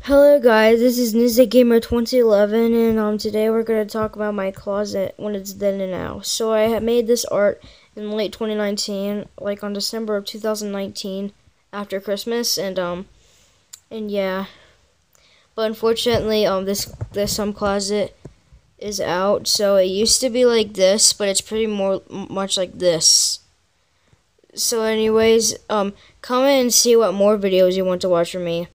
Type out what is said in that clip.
Hello guys, this is Nizza Gamer 2011 and today we're going to talk about my closet when it's then and now. So I had made this art in late 2019, like on December of 2019 after Christmas and yeah. But unfortunately this closet is out. So it used to be like this, but it's pretty much like this. So anyways, comment and see what more videos you want to watch from me.